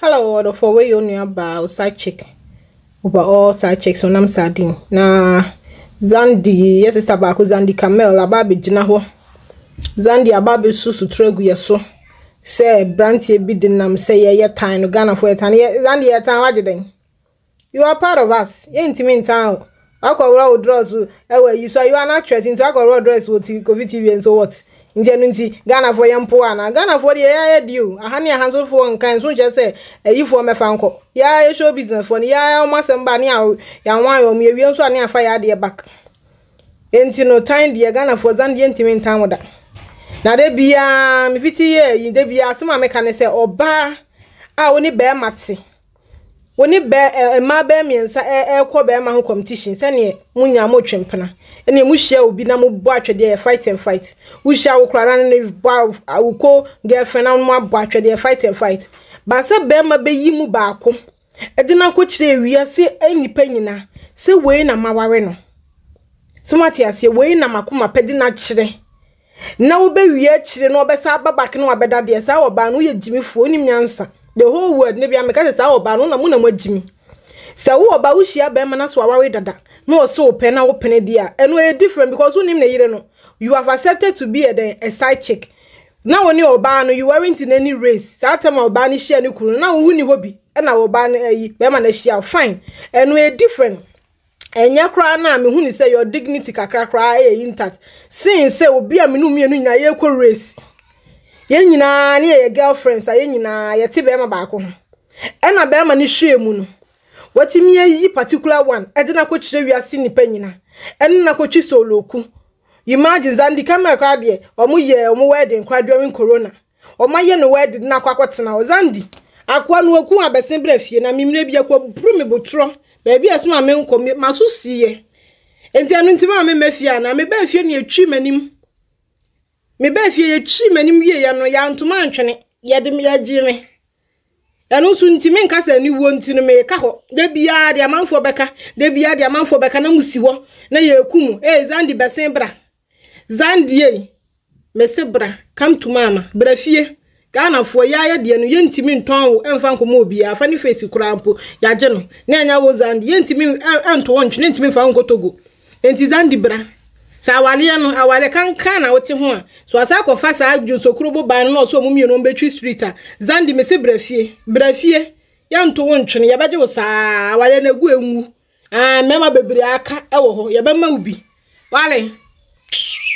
Hello, order for way on your bow side chick. Over all side chicks on sardine. Na Xandy, yes, it's about Xandy Kamel, a baby Jinaho. Xandy, a baby susu tregu yaso. Say, Branty bidding them say, yeah, time, no Ghana for it, and Xandy at time. You are part of us, you ain't in town. I call road dress, you saw you are an actress into a road dress with COVID TV and so what. In Genuity, Ghana for young Poana, Ghana for the air you, a honey hands of one kind, so just say, you for my fanco. Yeah, show business for the almost somebody out, young wine or me, we also near fire dear back. Ain't no time, dear Ghana for Xandy intimate time with that. Now there be a pity, there be a some mechanic say, or bar, I only bear matzy. Woni be ma be miensa ekwo be ma ho competition sene munya mo twempena ene mu hia obi na mo bo atwede fight and fight wo hia wo krana na ba awuko girlfriend na mo abo atwede fight and fight ba se be ma be yi mu baako ede na ko kire wi se enipa nyina se we na maware no se mati ase we na makoma pede na kire na wo be wi a kire no be sa babak na wabeda de sa wo ba no ye jimifo onim nyansa. The whole world nebi ameka se sa oba no na mu na magimi sa wo oba wo hia be ma na so aware dada no so open na wo pene dia eno e different because unim na yire no you have accepted to be a side chick now oni oba no you weren't in any race sa time oba ni hia ni kuru na wo ni hobi na oba na yi be ma na hia fine eno e different enya kra na me hu ni say your dignity kakra kra e intact since say obi a me no mienu nya ye ko race ye nyina ne ye girlfriends a ye nyina ye te be ma baako ho ena be ma ne hwe mu no watimi yi particular one e de na ko kire wiase ni pa nyina ena na ko twi soloku imagine Xandy Kamel kwa de omo wedding kwa during corona omo ye no wedding na kwakotena o Xandy akwa no oku abesen bra fie na mimre bia ko bru me botro ba bia asema me nko maso sie enti anu ntima me mafia na me ba fie ne atwi manim me ba fie ye chi manim ye ya no ya ntoma antwene ye de me ya gi me enu so ntime nkasa ni wo ntino me ka ho de bia de amanfo beka de bia de amanfo beka na musiwo na ye ekumu Xandy besen bra Xandy me se bra come to mama bra fie Ghana fo ya de no ye ntime nton wo emfa nkomo obi afa ni face kurampo ya je no na anya wo Xandy ye ntime ento wontwe ntime fa nkotogo enti Xandy bra sa awale no awale kan na wote ho a so asa kofa sa adwo sokrobo ban no so mumie no betwi street a Xandy me se brafie ya nto wontwene ya beje wo sa awale na gu enwu mema bebre aka ewo ho ya be ma ubi wale